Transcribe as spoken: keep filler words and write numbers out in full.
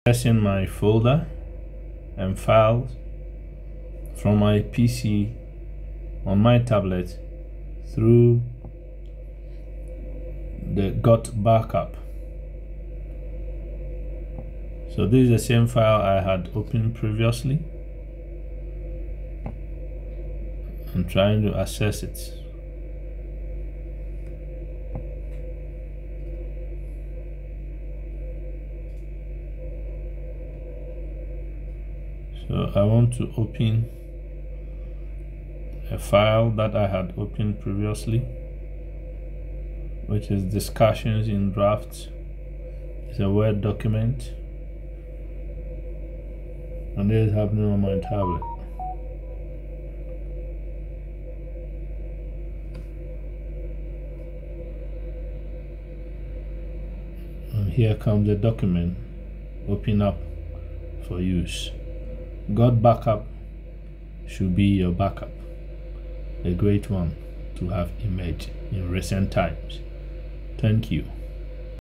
Accessing my folder and files from my P C on my tablet through the GotBackUp. So this is the same file I had opened previously. I'm trying to access it. So I want to open a file that I had opened previously, which is discussions in drafts. It's a Word document, and this is happening on my tablet. And here comes the document. Open up for use. GotBackUp should be your backup, a great one to have emerged in recent times. Thank you.